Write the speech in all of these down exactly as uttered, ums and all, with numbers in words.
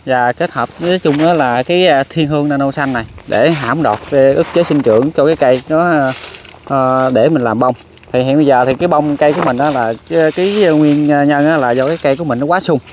và kết hợp nói chung đó là cái Thiên Hương Nano xanh này để hãm đọt ức chế sinh trưởng cho cái cây nó uh, để mình làm bông. Thì hiện bây giờ thì cái bông cây của mình đó là cái nguyên nhân đó là do cái cây của mình nó quá sung.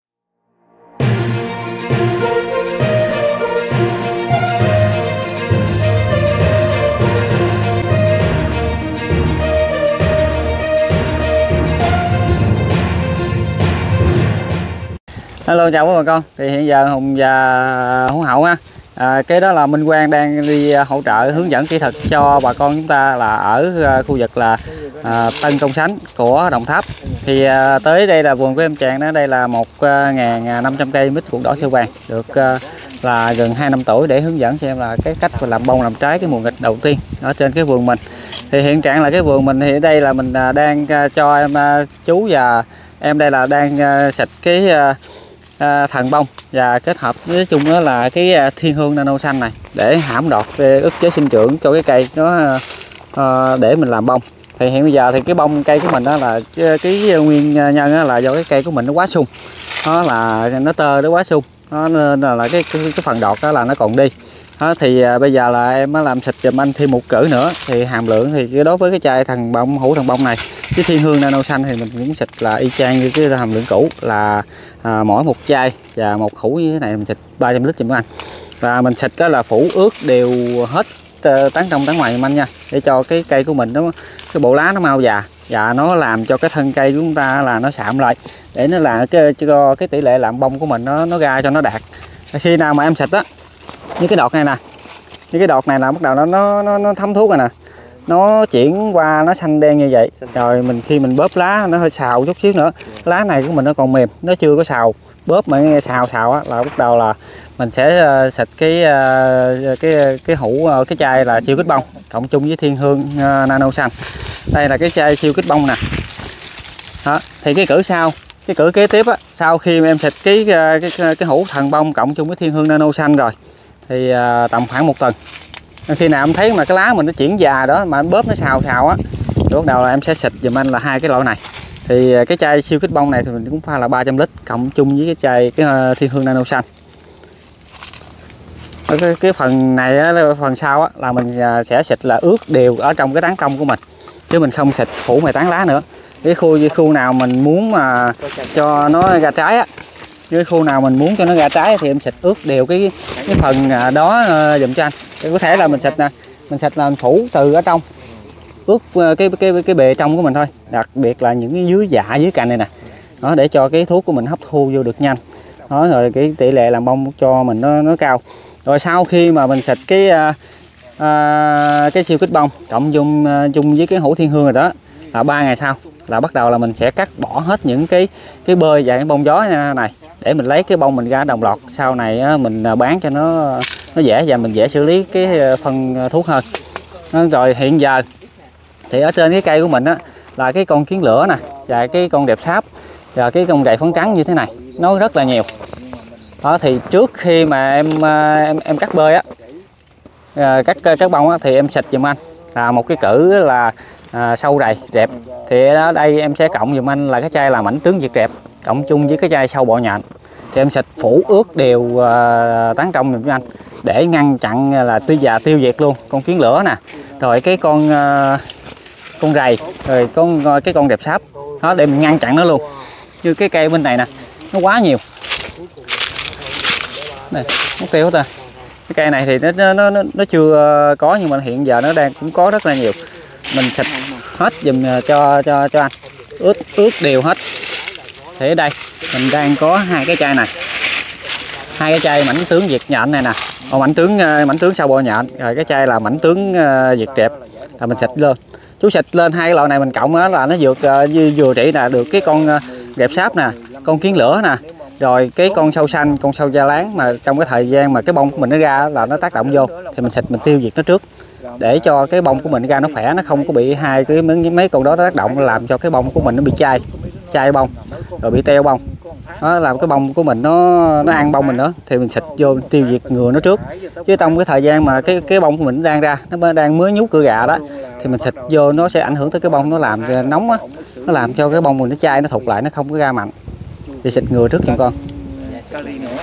Hello, chào các bà con. Thì hiện giờ Hùng và Hữu Hậu ha, à, cái đó là Minh Quang đang đi hỗ trợ hướng dẫn kỹ thuật cho bà con chúng ta là ở khu vực là à, Tân Công Sánh của Đồng Tháp. Thì à, tới đây là vườn của em Tràng đó, đây là một nghìn năm trăm cây mít ruột đỏ sao vàng được à, là gần hai năm tuổi, để hướng dẫn cho em là cái cách làm bông làm trái cái mùa nghịch đầu tiên ở trên cái vườn mình. Thì hiện trạng là cái vườn mình thì ở đây là mình đang cho em chú và em đây là đang xịt cái À, thần bông và kết hợp nói chung đó là cái Thiên Hương Nano xanh này để hãm đọt ức chế sinh trưởng cho cái cây nó à, để mình làm bông. Thì hiện bây giờ thì cái bông cây của mình đó là cái nguyên nhân đó là do cái cây của mình nó quá sung, nó là nó tơ nó quá sung, nó nên là, là cái, cái cái phần đọt đó là nó còn đi đó. Thì à, bây giờ là em mới làm xịt giùm anh thêm một cử nữa, thì hàm lượng thì đối với cái chai thần bông hũ thần bông này cái Thiên Hương Nano xanh thì mình cũng xịt là y chang như cái hàm lượng cũ là à, mỗi một chai và một hũ như thế này mình xịt ba trăm lít giùm anh. Và mình xịt đó là phủ ướt đều hết tán trong tán ngoài giùm anh nha, để cho cái cây của mình nó cái bộ lá nó mau già và nó làm cho cái thân cây của chúng ta là nó sạm lại, để nó làm cái cho cái tỷ lệ làm bông của mình nó nó ra cho nó đạt. Khi nào mà em xịt á, như cái đọt này nè, như cái đọt này là bắt đầu nó nó nó, nó thấm thuốc rồi nè, nó chuyển qua nó xanh đen như vậy rồi mình khi mình bóp lá nó hơi xào chút xíu nữa, lá này của mình nó còn mềm, nó chưa có xào, bóp mà nghe xào xào á là bắt đầu là mình sẽ uh, xịt cái uh, cái cái hũ uh, cái chai là siêu kích bông cộng chung với Thiên Hương uh, Nano xanh. Đây là cái chai siêu kích bông nè đó. Thì cái cử sau cái cử kế tiếp á, sau khi mà em xịt cái cái cái, cái hũ thần bông cộng chung với Thiên Hương Nano xanh rồi thì uh, tầm khoảng một tuần, khi nào em thấy mà cái lá mình nó chuyển già đó mà em bóp nó xào xào á, thì bắt đầu là em sẽ xịt giùm anh là hai cái loại này. Thì cái chai siêu kích bông này thì mình cũng pha là ba trăm lít cộng chung với cái chai cái Thiên Hương Nano xanh. Cái, cái phần này á, phần sau á, là mình sẽ xịt là ướt đều ở trong cái tán trong của mình, chứ mình không xịt phủ mày tán lá nữa. Cái khu khu nào mình muốn mà cho nó ra trái á, cái khu nào mình muốn cho nó ra trái thì em xịt ướt đều cái cái phần đó uh, dùm cho anh. Thì có thể là mình xịt nè, mình xịt là mình phủ từ ở trong ướt cái cái cái bề trong của mình thôi, đặc biệt là những cái dưới dạ dưới cành này nè, đó để cho cái thuốc của mình hấp thu vô được nhanh đó, rồi cái tỷ lệ làm bông cho mình nó nó cao. Rồi sau khi mà mình xịt cái uh, uh, cái siêu kích bông cộng chung uh, chung với cái hũ Thiên Hương rồi đó, là ba ngày sau là bắt đầu là mình sẽ cắt bỏ hết những cái cái bơi và cái bông gió này để mình lấy cái bông mình ra đồng loạt, sau này á, mình bán cho nó nó dễ và mình dễ xử lý cái phân thuốc hơn. Rồi hiện giờ thì ở trên cái cây của mình á là cái con kiến lửa nè và cái con đẹp sáp và cái con gậy phấn trắng như thế này nó rất là nhiều đó. Thì trước khi mà em em, em cắt bơi á, cắt cắt bông á, thì em xịt giùm anh là một cái cử là à, sâu đầy rẹp. Thì ở đây em sẽ cộng giùm anh là cái chai là mảnh tướng diệt rẹp cộng chung với cái chai sâu bọ nhện, thì em xịt phủ ướt đều uh, tán trong giùm anh để ngăn chặn là tiêu già tiêu diệt luôn con kiến lửa nè, rồi cái con uh, con rầy, rồi con cái con đẹp sáp đó, để mình ngăn chặn nó luôn. Như cái cây bên này nè nó quá nhiều này, mất tiêu ta. Cái cây này thì nó nó nó, nó chưa có, nhưng mà hiện giờ nó đang cũng có rất là nhiều. Mình xịt hết dùm cho cho cho anh ướt ướt đều hết. Thì ở đây mình đang có hai cái chai này, hai cái chai mảnh tướng diệt nhện này nè, còn mảnh tướng mảnh tướng sau bọ nhện, rồi cái chai là mảnh tướng uh, diệt trẹp là mình xịt lên. Chú xịt lên hai cái loại này mình cộng đó là nó vừa uh, vừa trị là được cái con uh, đẹp sáp nè, con kiến lửa nè, rồi cái con sâu xanh, con sâu da láng mà trong cái thời gian mà cái bông của mình nó ra là nó tác động vô thì mình xịt mình tiêu diệt nó trước, để cho cái bông của mình ra nó khỏe, nó không có bị hai cái mấy, mấy con đó tác động làm cho cái bông của mình nó bị chai chai bông rồi bị teo bông đó, làm cái bông của mình nó nó ăn bông mình nữa, thì mình xịt vô tiêu diệt ngừa nó trước. Chứ trong cái thời gian mà cái cái bông của mình đang ra, nó đang mới nhút cửa gà đó, thì mình xịt vô nó sẽ ảnh hưởng tới cái bông, nó làm nóng á, nó làm cho cái bông mình nó chai nó thụt lại, nó không có ra mạnh. Thì xịt ngừa trước giùm con.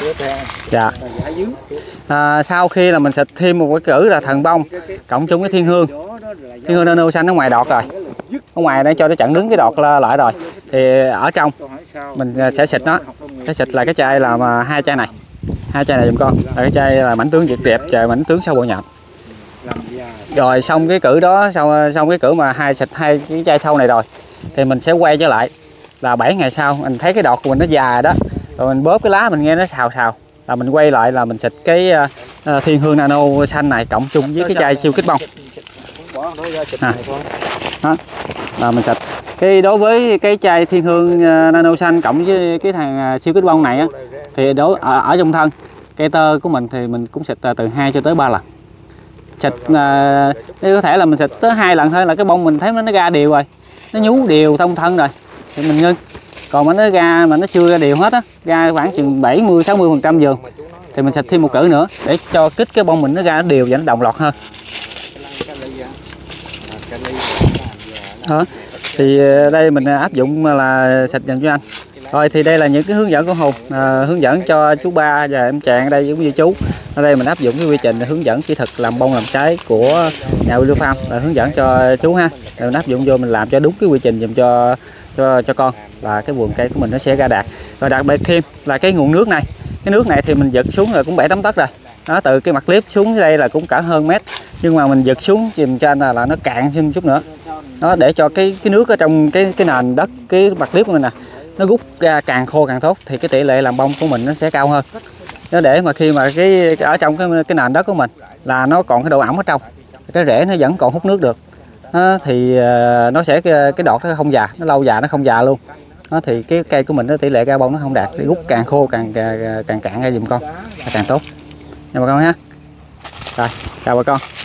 Dạ. À, sau khi là mình xịt thêm một cái cử là thần bông cộng chung với thiên hương, thiên hương nano xanh ở ngoài đọt rồi, ở ngoài để cho nó chặn đứng cái đọt lại rồi, thì ở trong mình sẽ xịt nó, sẽ xịt lại cái chai là mà hai chai này, hai chai này dùm con, là cái chai là mảnh tướng Việt đẹp, chai mảnh tướng sâu bọ nhện. Rồi xong cái cử đó, sau xong cái cử mà hai xịt hai cái chai sâu này rồi, thì mình sẽ quay trở lại là bảy ngày sau, mình thấy cái đọt của mình nó già đó, rồi mình bóp cái lá mình nghe nó xào xào, là mình quay lại là mình xịt cái uh, thiên hương nano xanh này cộng chung với cái chai siêu kích bông. À. Đó. Là mình xịt cái đối với cái chai thiên hương uh, nano xanh cộng với cái thằng uh, siêu kích bông này á, thì đối ở, ở trong thân cây tơ của mình thì mình cũng xịt uh, từ hai cho tới ba lần. Xịt uh, có thể là mình xịt tới hai lần thôi là cái bông mình thấy nó ra đều rồi, nó nhú đều thông thân rồi thì mình ngưng. Còn mà nó ra mà nó chưa ra đều hết á, ra khoảng chừng bảy mươi sáu mươi phần trăm giường thì mình xịt thêm một cử nữa để cho kích cái bông mình nó ra nó đều và nó đồng loạt hơn. Đó. Thì đây mình áp dụng là xịt dành cho anh. Rồi thì đây là những cái hướng dẫn của Hùng, à, hướng dẫn cho chú Ba và em Tràng ở đây cũng như chú. Ở đây mình áp dụng cái quy trình hướng dẫn kỹ thuật làm bông làm trái của nhà Willow Farm, là hướng dẫn cho chú ha. Rồi mình áp dụng vô mình làm cho đúng cái quy trình dùm cho cho cho con, là cái vườn cây của mình nó sẽ ra đạt. Rồi đặc biệt thêm là cái nguồn nước này, cái nước này thì mình giật xuống là cũng bảy tám tấc rồi. Đó, từ cái mặt clip xuống đây là cũng cả hơn mét, nhưng mà mình giật xuống dùm cho anh là, là nó cạn thêm chút nữa. Đó, để cho cái cái nước ở trong cái cái nền đất, cái mặt clip của mình nè, nó rút ra càng khô càng tốt, thì cái tỷ lệ làm bông của mình nó sẽ cao hơn. Nó để mà khi mà cái ở trong cái cái nền đất của mình là nó còn cái độ ẩm ở trong, cái rễ nó vẫn còn hút nước được. Đó, thì nó sẽ cái, cái đọt nó không già, nó lâu già nó không già luôn. Đó, thì cái cây của mình nó tỷ lệ ra bông nó không đạt, thì rút càng khô càng càng, càng cạn ra giùm con là càng tốt nha bà con ha. Rồi chào bà con.